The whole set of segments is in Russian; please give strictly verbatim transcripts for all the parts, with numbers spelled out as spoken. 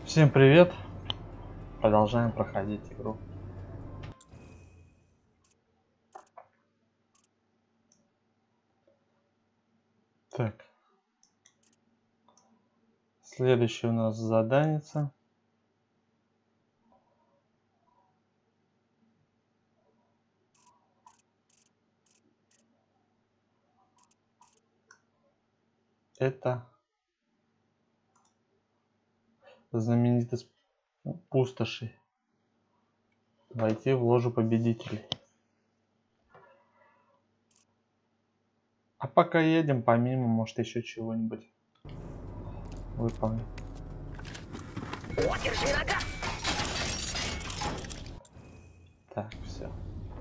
Всем привет! Продолжаем проходить игру. Так. Следующее у нас заданица. Это знаменитость пустоши. Войти в ложу победителей. А пока едем, помимо, может, еще чего-нибудь выполним. Так, все.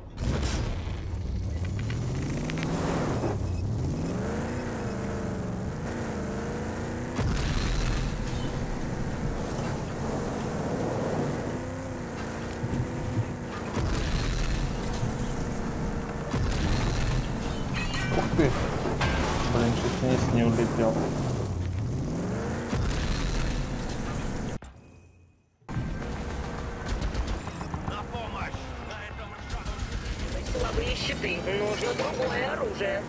Ух ты! Блин, чуть вниз не улетел. На помощь! На этом шагу! Слабые щиты, нужно другое оружие.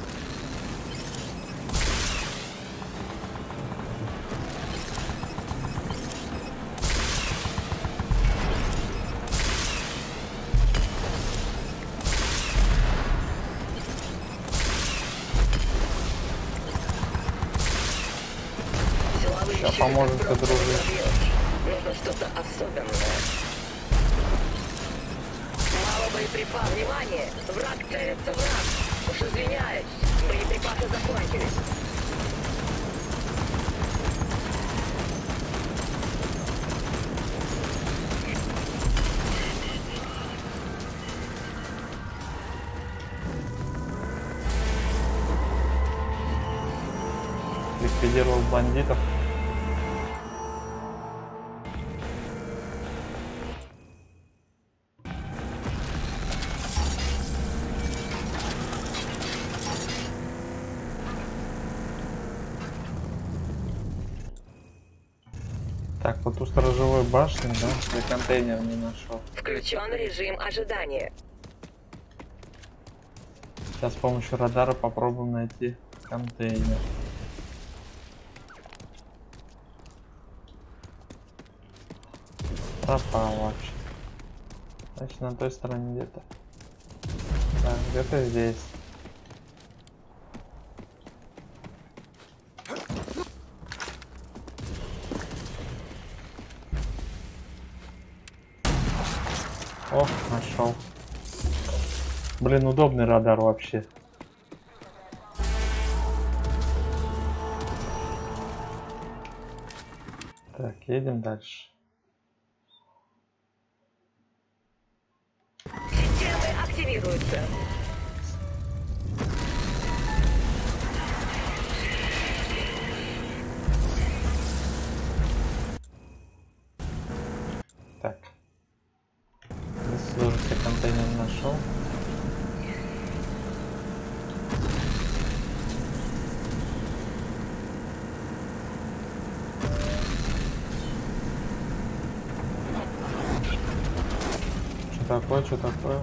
Сейчас поможет подружить. Нужно что-то особенное. Мало боеприпасов. Внимание! Враг целится в нас. Уж извиняюсь, боеприпасы закончились. Ликвидировал бандитов. Так, вот у сторожевой башни, да, я контейнер не нашел. Включен режим ожидания. Сейчас с помощью радара попробуем найти контейнер. Пропал вообще. Значит, на той стороне где-то. Так, где-то здесь. О, нашел. Блин, удобный радар вообще. Так, едем дальше. Системы активируются. Так. Здесь тоже все контейнеры нашел. Что такое, что такое?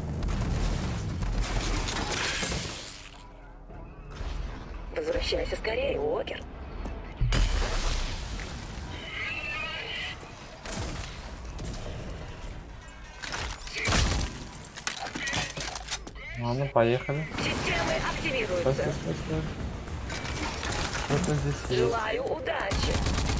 Возвращайся скорее, Уокер. Ладно, поехали. Системы Стой, активируются. стой, стой, стой. Что-то здесь есть. Желаю удачи.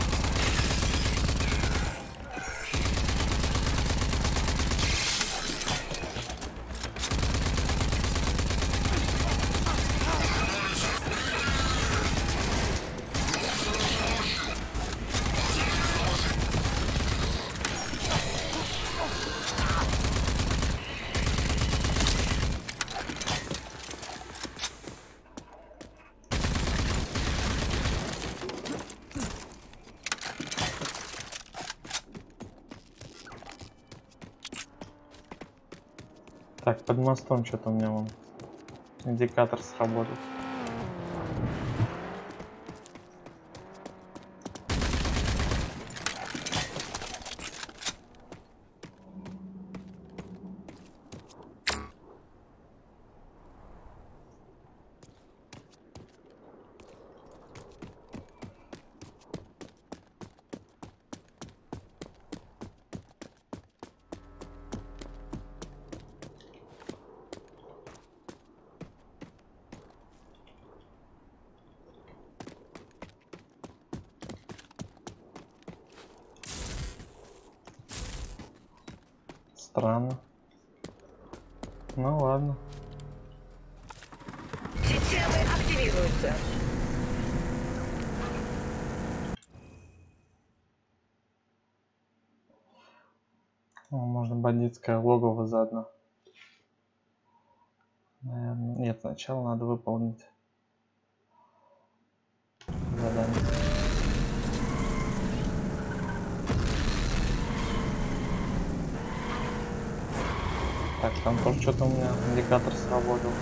Так, под мостом что-то у меня вон индикатор сработал. Странно. Ну ладно. Системы активируются. О, можно бандитское логово заодно. Наверное, нет, сначала надо выполнить задание. Так, там тоже что-то у меня индикатор сработал.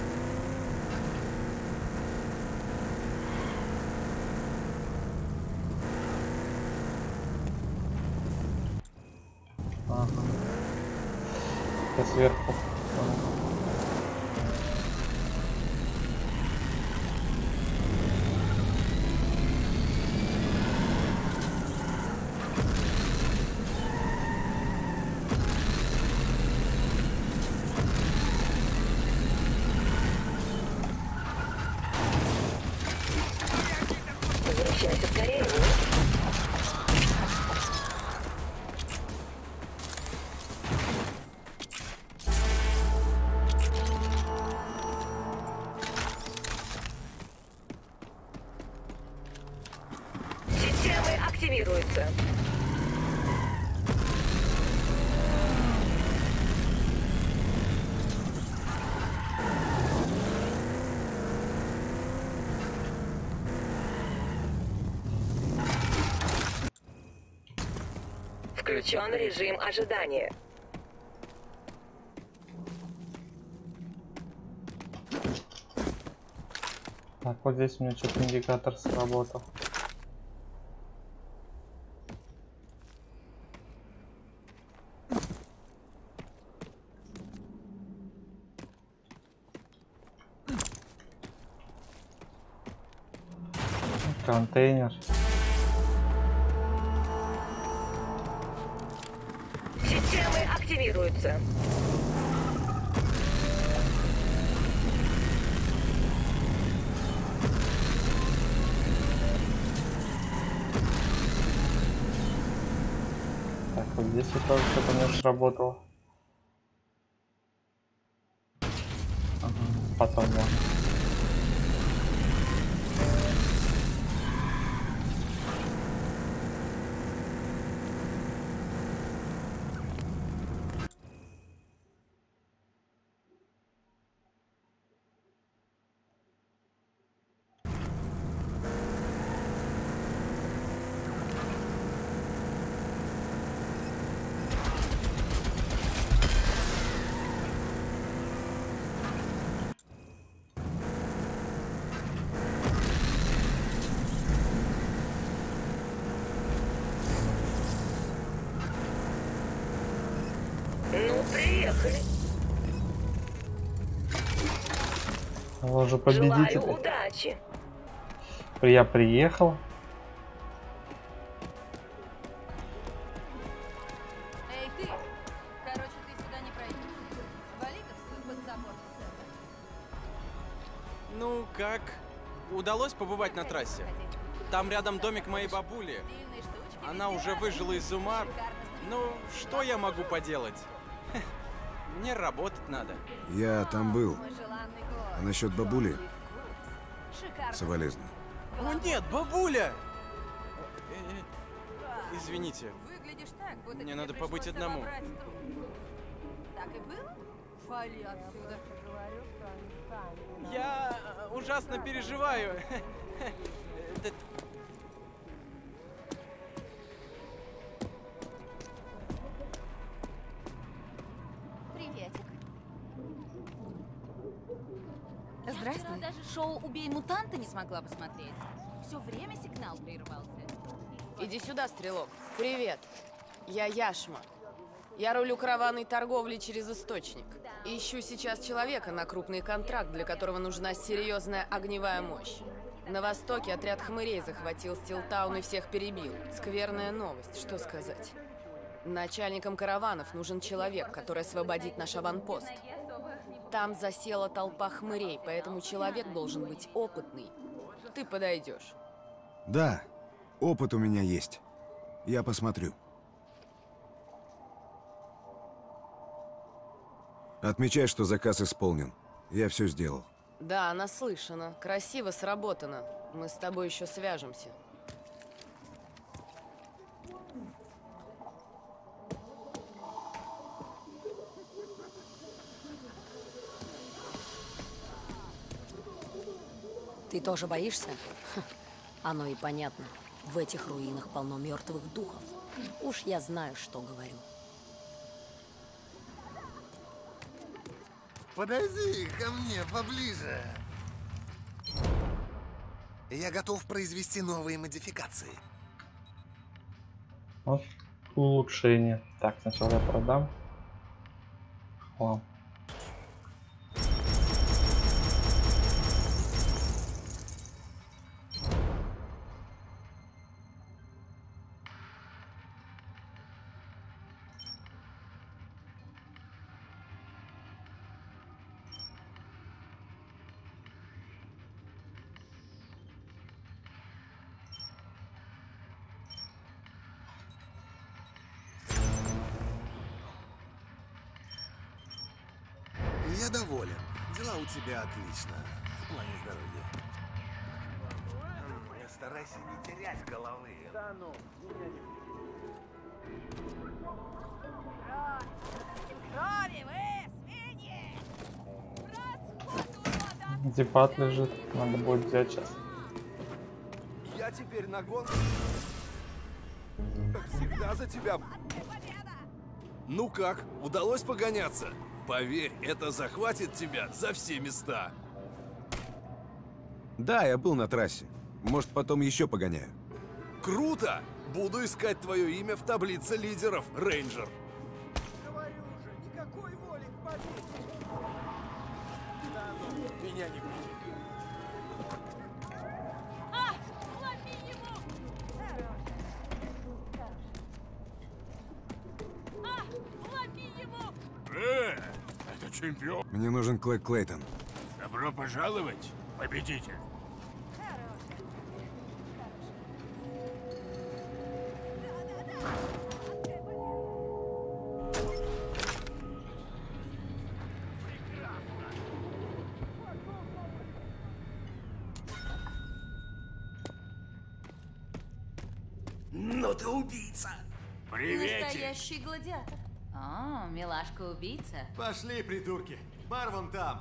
Ага. Я сверху. Возвращайся скорее. Системы активируются. Включен режим ожидания. Так, вот здесь у меня что-то индикатор сработал. Контейнер. Системы активируются. Так, вот здесь вот тоже что-то у меня сработало. Ага, потом ладно. Ну, приехали. Он уже Желаю победитель. удачи. Я приехал. Эй, ты! Короче, ты сюда не пройдешь. Вали-ка в свой подзабор, Сета. Ну, как? Удалось побывать на трассе? Там рядом домик моей бабули. Стильные штучки, Она везде уже рады. выжила из ума. Шикарно Ну, что я могу поделать? Хе, мне работать надо. Я там был. Мой желанный город. А насчет бабули? Шикарно. Соболезную. О нет, бабуля! Э, э, Извините. Выглядишь так, будто Мне тебе надо пришлось побыть одному. обобрать дом. Так и было? Вали отсюда. Я э, ужасно переживаю. Это- Приветик. Я вчера Здравствуй. даже шоу «Убей мутанта» не смогла посмотреть. Все время сигнал прерывался. Иди сюда, стрелок. Привет. Я Яшма. Я рулю караванной торговли через источник. Ищу сейчас человека на крупный контракт, для которого нужна серьезная огневая мощь. На востоке отряд хмырей захватил Стилтаун и всех перебил. Скверная новость, что сказать. Начальникам караванов нужен человек, который освободит наш аванпост. Там засела толпа хмырей, поэтому человек должен быть опытный. Ты подойдешь. Да, опыт у меня есть. Я посмотрю. Отмечай, что заказ исполнен. Я все сделал. Да, наслышана. Красиво сработано. Мы с тобой еще свяжемся. Ты тоже боишься? Ха, оно и понятно. В этих руинах полно мертвых духов. Уж я знаю, что говорю. Подойди ко мне поближе. Я готов произвести новые модификации. Вот улучшение. Так, сначала я продам. Хлам. Я доволен. Дела у тебя отлично. В плане здоровья. М, Старайся не терять головы. Да ну, Депат лежит. Надо будет взять сейчас. Я теперь на гонке. Как всегда за тебя. Ну как, удалось погоняться? Поверь, это захватит тебя за все места. Да, я был на трассе. Может, потом еще погоняю. Круто! Буду искать твое имя в таблице лидеров, Рейнджер. Говорю же, никакой воли к победе. Да ну, меня не будет. А! Лови его! А! Лови его! Э, это чемпион. Мне нужен Клэг Клейтон. Добро пожаловать, победитель. Но ты убийца. Приветик. Настоящий гладиатор. О, милашка-убийца. Пошли, придурки. Бар вон там.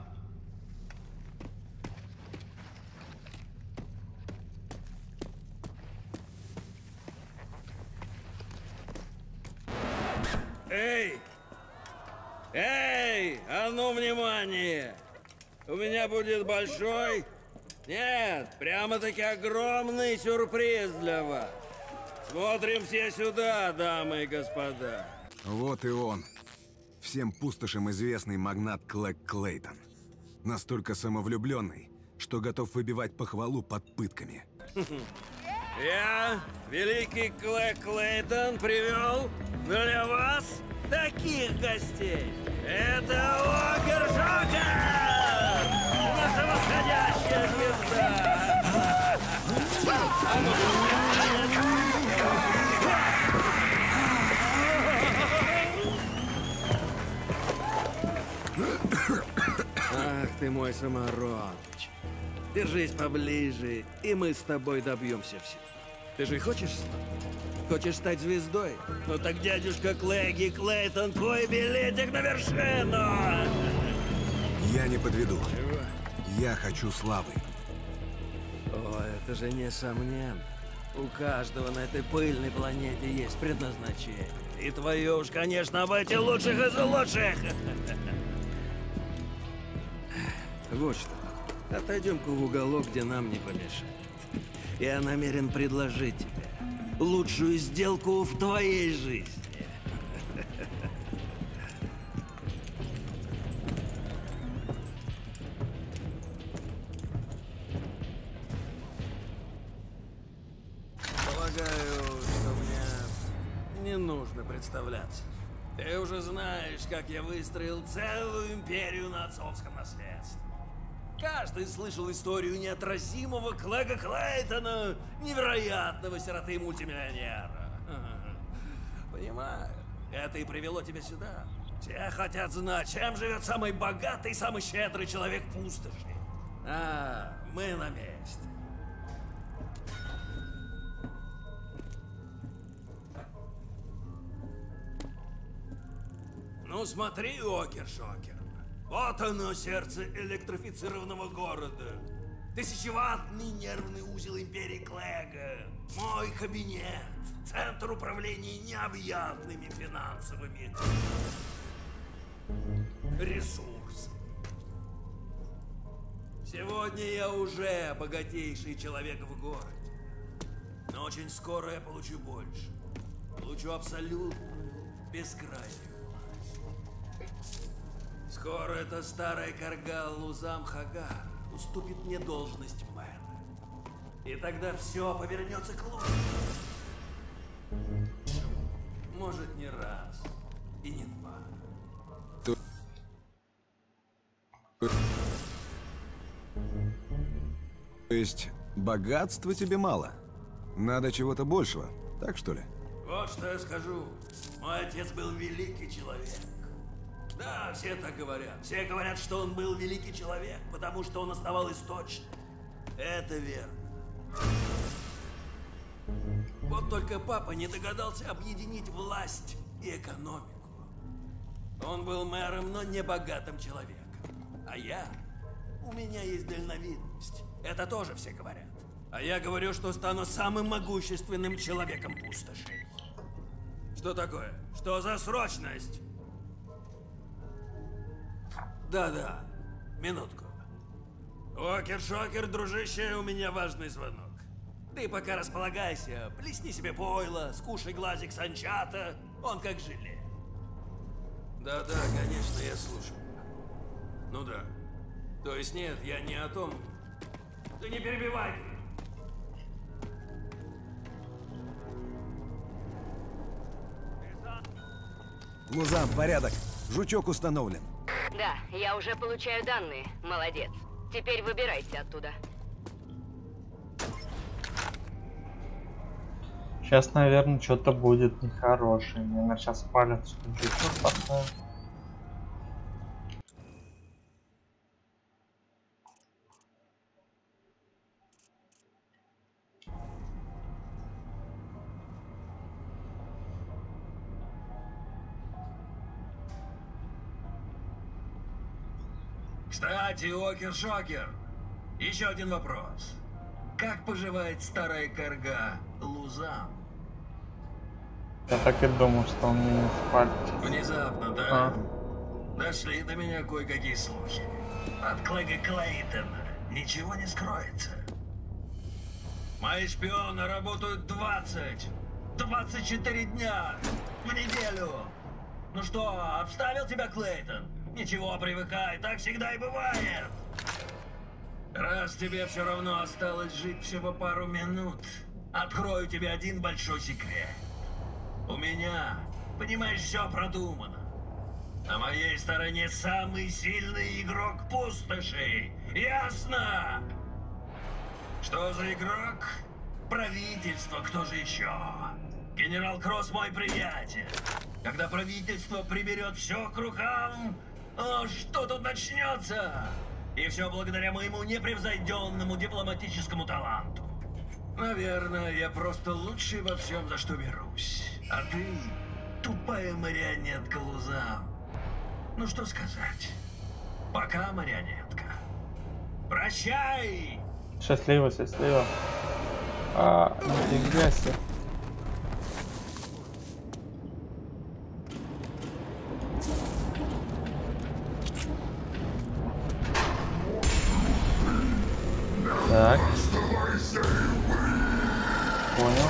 Эй! Эй! А ну, внимание! У меня будет большой... Нет, прямо-таки огромный сюрприз для вас. Смотрим все сюда, дамы и господа. Вот и он. Всем пустошам известный магнат Клэг Клейтон. Настолько самовлюбленный, что готов выбивать похвалу под пытками. Я, великий Клэг Клейтон, привел для вас таких гостей. Это Огр Джокер! Наша восходящая звезда! Ах ты мой самородич. Держись поближе, и мы с тобой добьемся всего. Ты же хочешь? Хочешь стать звездой? Ну так дядюшка Клэгги Клейтон, твой билетик на вершину! Я не подведу. Чего? Я хочу славы. О, это же несомненно. У каждого на этой пыльной планете есть предназначение. И твое уж, конечно, в эти лучших из лучших. Вот что. Отойдем-ка в уголок, где нам не помешает. Я намерен предложить тебе лучшую сделку в твоей жизни. Полагаю, что мне не нужно представляться. Ты уже знаешь, как я выстроил целую империю на отцовском наследстве. Каждый слышал историю неотразимого Клэга Клейтона, невероятного сироты мультимиллионера. Понимаю, это и привело тебя сюда. Все хотят знать, чем живет самый богатый, самый щедрый человек пустоши. А, мы на месте. Ну смотри, Окер-Шокер. Вот оно, сердце электрифицированного города. Тысячеваттный нервный узел империи Клэга. Мой кабинет. Центр управления необъятными финансовыми ресурсами. Сегодня я уже богатейший человек в городе. Но очень скоро я получу больше. Получу абсолютную, бескрайнюю власть. Скоро эта старая карга Лузам Хагар уступит мне должность мэра. И тогда все повернется к лучшему. Может, не раз и не два. То есть богатства тебе мало? Надо чего-то большего, так что ли? Вот что я скажу. Мой отец был великий человек. Да, все так говорят. Все говорят, что он был великий человек, потому что он основал источник. Это верно. Вот только папа не догадался объединить власть и экономику. Он был мэром, но не богатым человеком. А я? У меня есть дальновидность. Это тоже все говорят. А я говорю, что стану самым могущественным человеком пустоши. Что такое? Что за срочность? Да-да, минутку. Окер-Шокер, дружище, у меня важный звонок. Ты пока располагайся, плесни себе пойло, скушай глазик санчата, он как желе. Да-да, конечно, я слушаю. Ну да. То есть нет, я не о том. Ты не перебивай. Лузам, порядок. Жучок установлен. Да, я уже получаю данные. Молодец. Теперь выбирайте оттуда. Сейчас, наверное, что-то будет нехорошее. Мне на сейчас палец, что жучок поставил. Кстати, Окер-Шокер, еще один вопрос. Как поживает старая карга Лузам? Я так и думал, что он мне не спалит. Внезапно, да? А? Дошли до меня кое-какие слухи. От Клэга Клейтона ничего не скроется. Мои шпионы работают двадцать, двадцать четыре дня в неделю. Ну что, обставил тебя Клейтон? Ничего, привыкай, так всегда и бывает. Раз тебе все равно осталось жить всего пару минут, открою тебе один большой секрет. У меня, понимаешь, все продумано. На моей стороне самый сильный игрок пустоши. Ясно? Что за игрок? Правительство, кто же еще? Генерал Кросс мой приятель. Когда правительство приберет все к рукам, о, что тут начнется? И все благодаря моему непревзойденному дипломатическому таланту. Наверное, я просто лучший во всем, за что берусь. А ты тупая марионетка Лузам. Ну что сказать? Пока, марионетка. Прощай! Счастливо, счастливо. А, нифига себе. Так. Понял.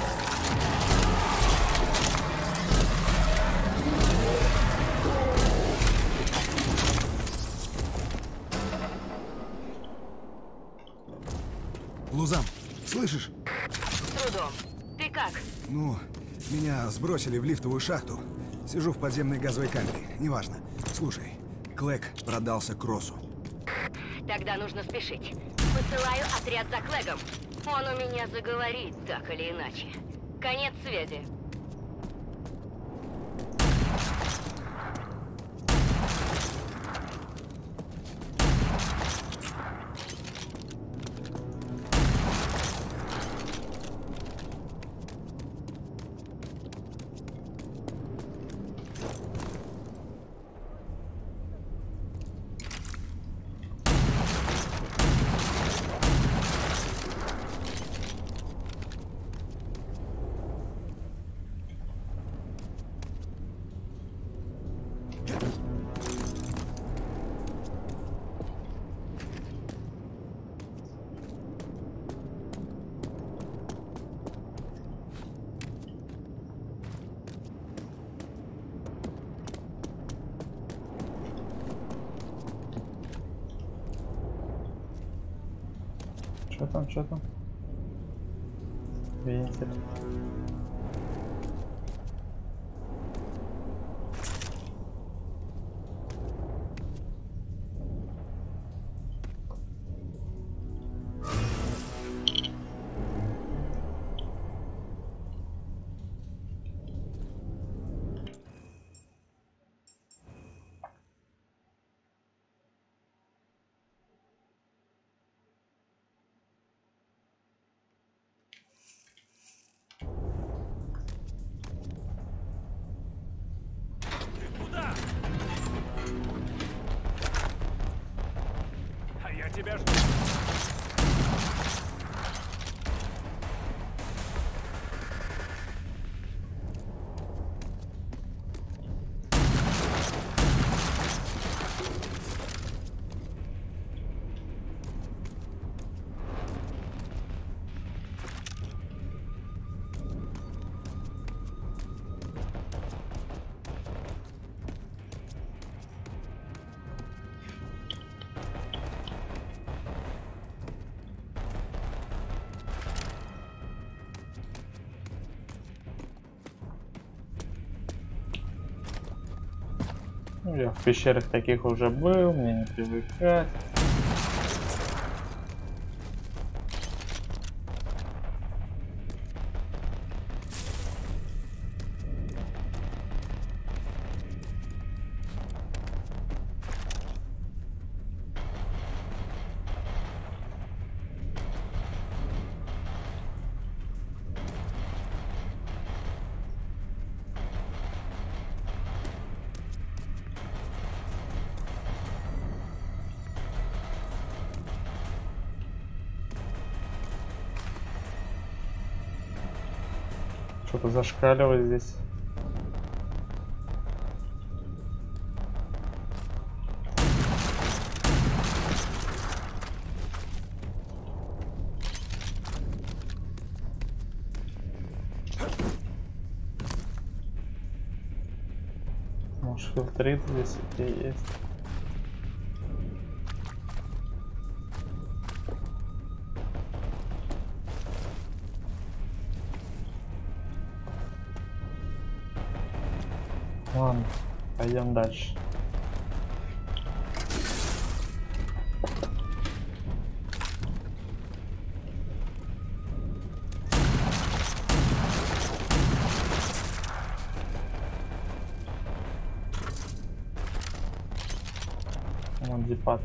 Лузам, слышишь? С трудом. Ты как? Ну, меня сбросили в лифтовую шахту. Сижу в подземной газовой камере. Неважно. Слушай, Клэг продался Кроссу. Тогда нужно спешить. Посылаю отряд за Клэгом. Он у меня заговорит, так или иначе. Конец связи. Что там, что там? Вентиль. А я тебя жду. Ну, я в пещерах таких уже был, мне не привыкать. Что-то зашкаливает здесь. Может, фильтрит здесь и есть. Ладно, пойдем дальше. Вот дипат.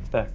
Так.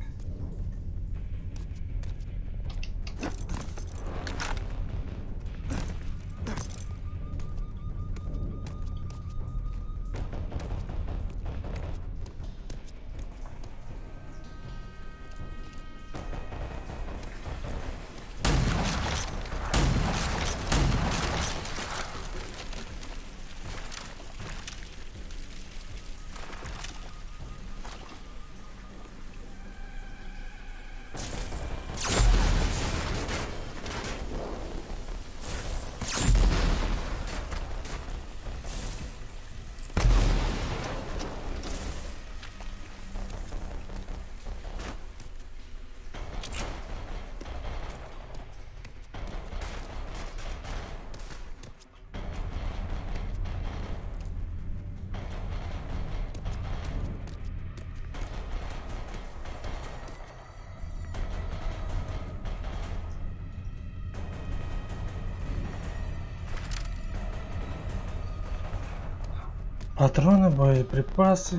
Патроны, боеприпасы.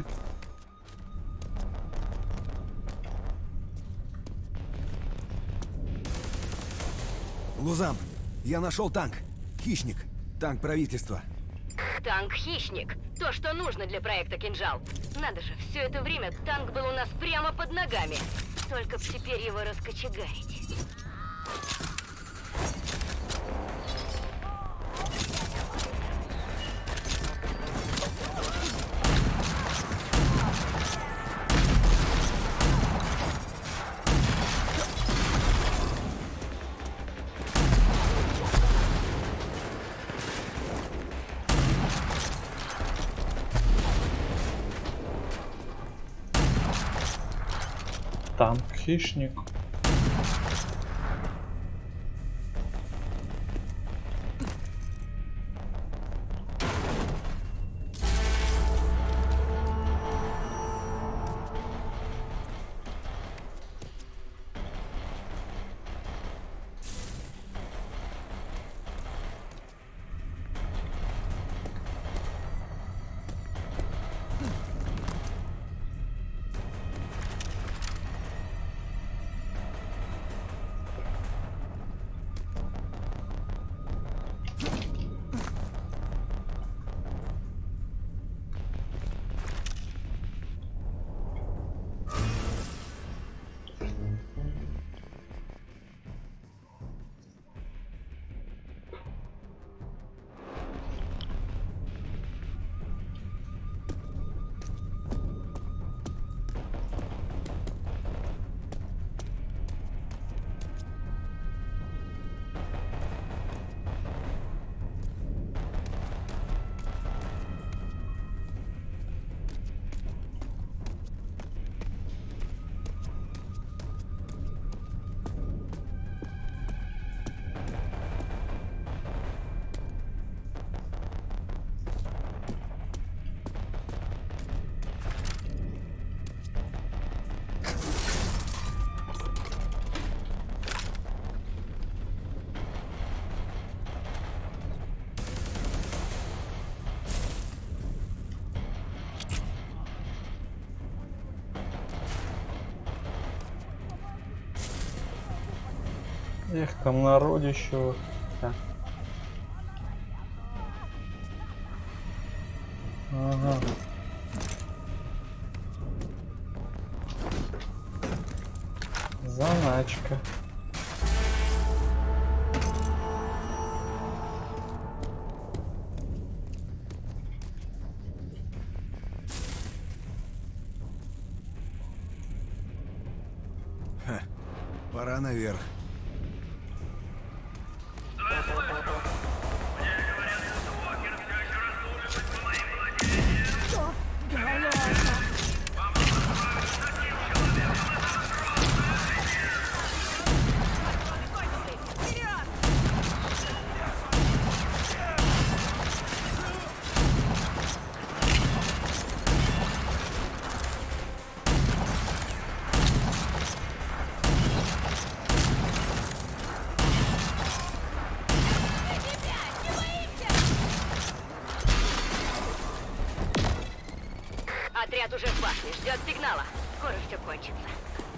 Лузан, я нашел танк. Хищник. Танк правительства. Танк «Хищник». То, что нужно для проекта «Кинжал». Надо же, все это время танк был у нас прямо под ногами. Только б теперь его раскочегарить. Танк хищник. Эх, там народище. Да. Ага. Заначка. Ха, пора наверх. Отряд уже в башне, ждет сигнала. Скоро все кончится.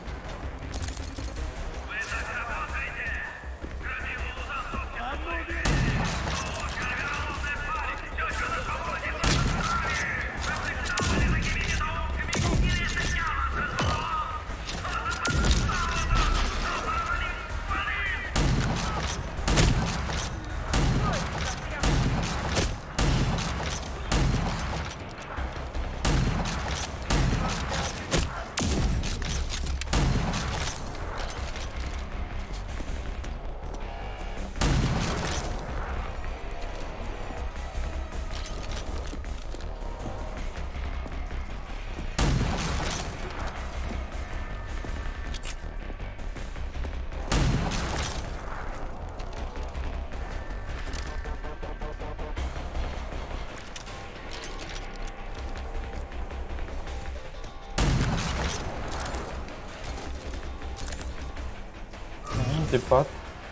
Антипад.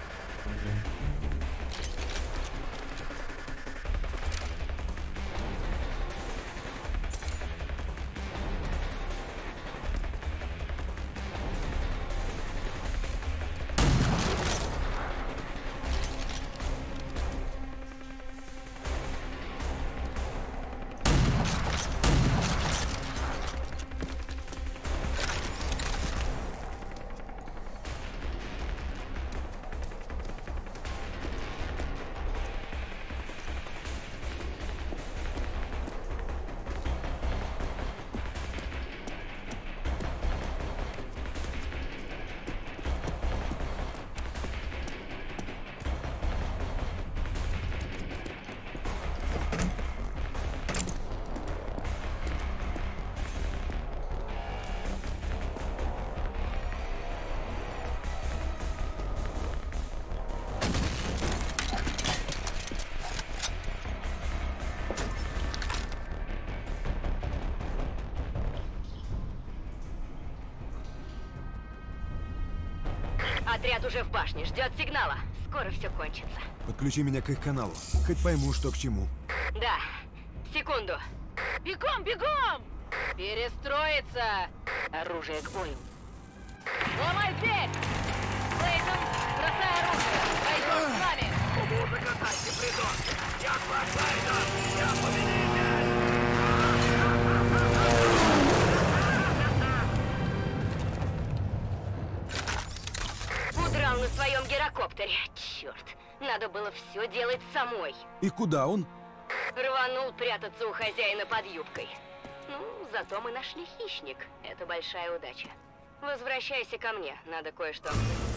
Отряд уже в башне, ждет сигнала. Скоро все кончится. Подключи меня к их каналу. Хоть пойму, что к чему. Да. Секунду. Бегом, бегом! Перестроиться! Оружие к бою. Ломай дверь! Клейтон, бросай оружие! Пойдем с нами! Музыка, дайте придурки! Я Клейтон! Я победитель! Удрал на своем гирокоптере. Черт, надо было все делать самой. И куда он? Рванул прятаться у хозяина под юбкой. Ну, зато мы нашли хищник. Это большая удача. Возвращайся ко мне, надо кое-что.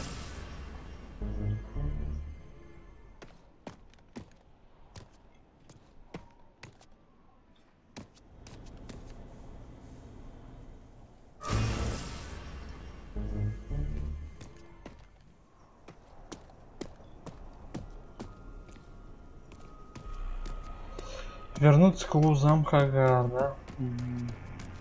Вернуться к лузам Хагар, да? Mm-hmm.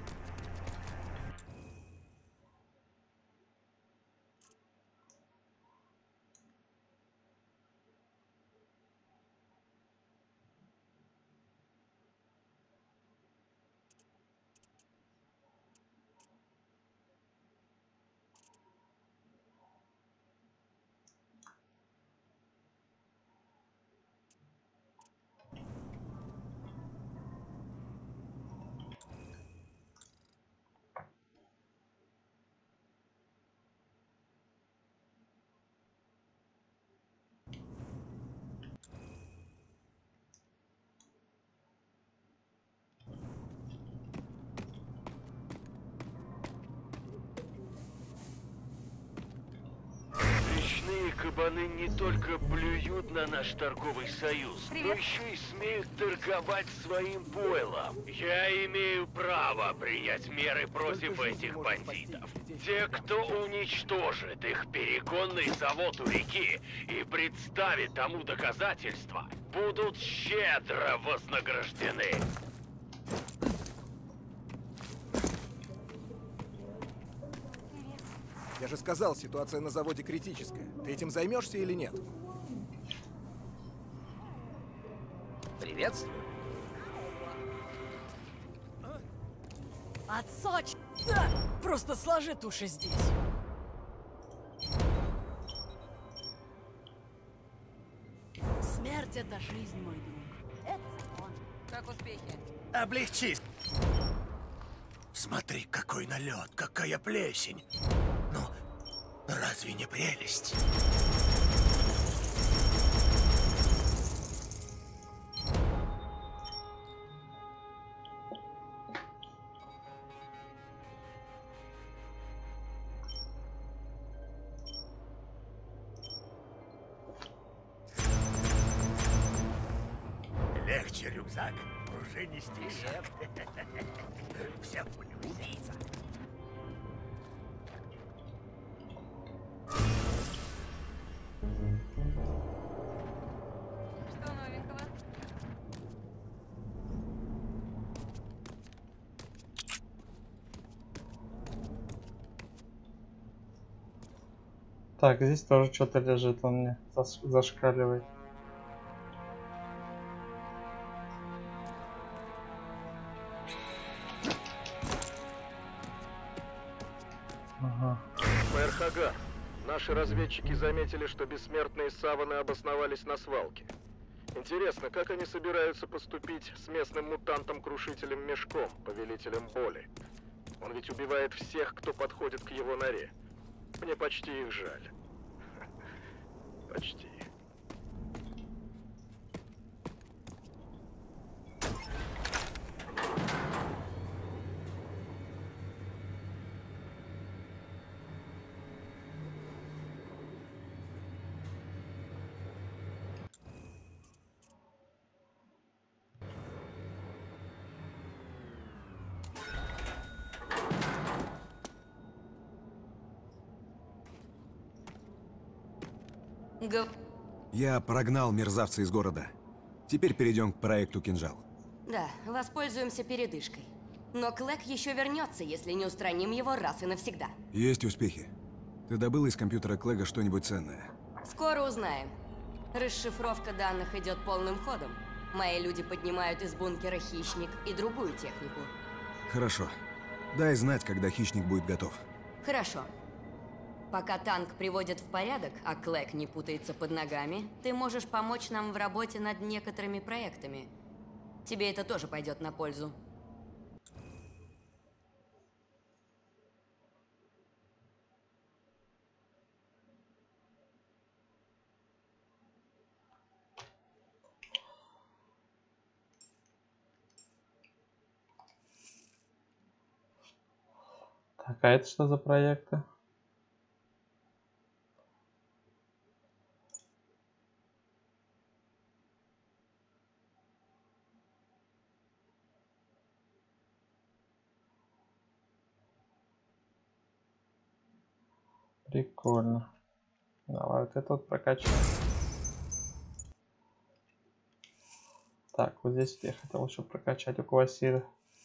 Кабаны не только плюют на наш торговый союз, Привет. но еще и смеют торговать своим пойлом. Я имею право принять меры против этих бандитов. Те, кто уничтожит их перегонный завод у реки и представит тому доказательства, будут щедро вознаграждены. Я же сказал, ситуация на заводе критическая. Ты этим займешься или нет? Приветствую. Отсочь! Да, просто сложи туши здесь. это жизнь, мой друг. Это закон. Как успехи? Облегчись. Смотри, какой налет, какая плесень. Ну, разве не прелесть? Легче рюкзак, уже не стишек. Вся убийца. Что новенького? Так, здесь тоже что-то лежит, он мне заш- зашкаливает. Ага. Мэр Хагар, наши разведчики заметили, что бессмертные саваны обосновались на свалке. Интересно, как они собираются поступить с местным мутантом-крушителем Мешком, повелителем боли? Он ведь убивает всех, кто подходит к его норе. Мне почти их жаль. Почти. Г... Я прогнал мерзавца из города. Теперь перейдем к проекту «Кинжал». Да, воспользуемся передышкой. Но Клэк еще вернется, если не устраним его раз и навсегда. Есть успехи. Ты добыл из компьютера Клэга что-нибудь ценное? Скоро узнаем. Расшифровка данных идет полным ходом. Мои люди поднимают из бункера «Хищник» и другую технику. Хорошо. Дай знать, когда «Хищник» будет готов. Хорошо. Пока танк приводят в порядок, а Клэк не путается под ногами, ты можешь помочь нам в работе над некоторыми проектами. Тебе это тоже пойдет на пользу. Так, а это что за проекты? Прикольно. Давай вот это вот прокачаем. Так, вот здесь я хотел еще прокачать у Квасира.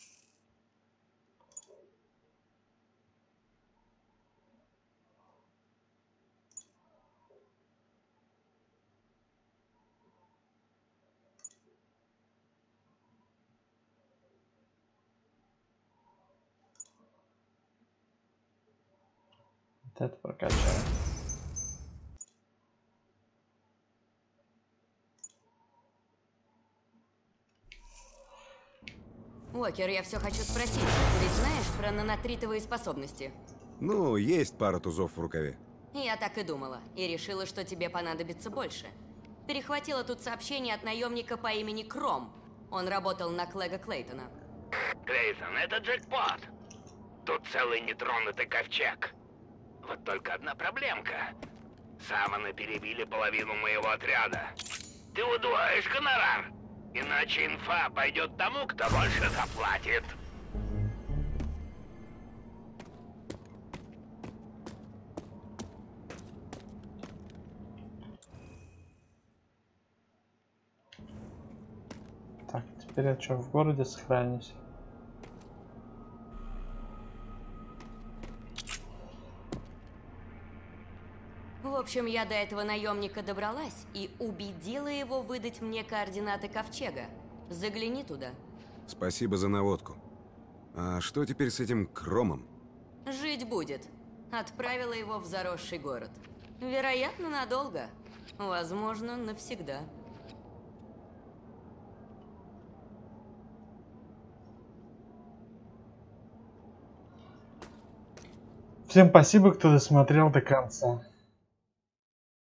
Вот это прокачаем. Уокер, я все хочу спросить. Ты ведь знаешь про нанотритовые способности? Ну, есть пара тузов в рукаве. Я так и думала. И решила, что тебе понадобится больше. Перехватила тут сообщение от наемника по имени Кром. Он работал на Клэга Клейтона. Клейтон, это джекпот. Тут целый нетронутый ковчег. Вот только одна проблемка. Саваны перебили половину моего отряда. Ты удвоишь гонорар, иначе инфа пойдет тому, кто больше заплатит. Так, теперь я что, в городе сохранюсь? В общем, я до этого наемника добралась и убедила его выдать мне координаты ковчега. Загляни туда. Спасибо за наводку. А что теперь с этим Кромом? Жить будет. Отправила его в заросший город. Вероятно, надолго. Возможно, навсегда. Всем спасибо, кто досмотрел до конца.